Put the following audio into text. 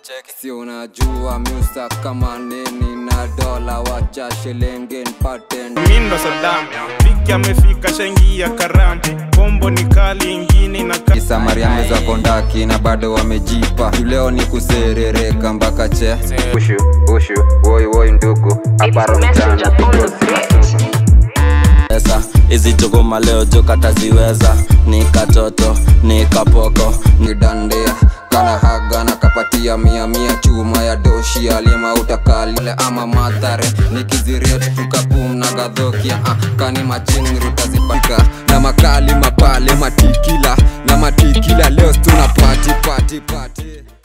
Si unajua musa kama nini na dola wacha shilingi nipate. Mindo Saddam, Piki amefika shengi ya karambi. Kombo ni kali ingine na Kisa Mariam za kondaki na bado wamejipa. Leo ni kuserereka mpaka che. Ushu, woi ndugu. Aparo mchana pesa hizi chokoma leo joka taziweza. Ni katoto, ni kapoko, ni dandia kana haga na kapatia mia chuma ya doshi alima utakali ama madhare nikiziretu tukapum na gadhokia kani machini rutazipaka na makali mapale matikila na matikila leo tuna party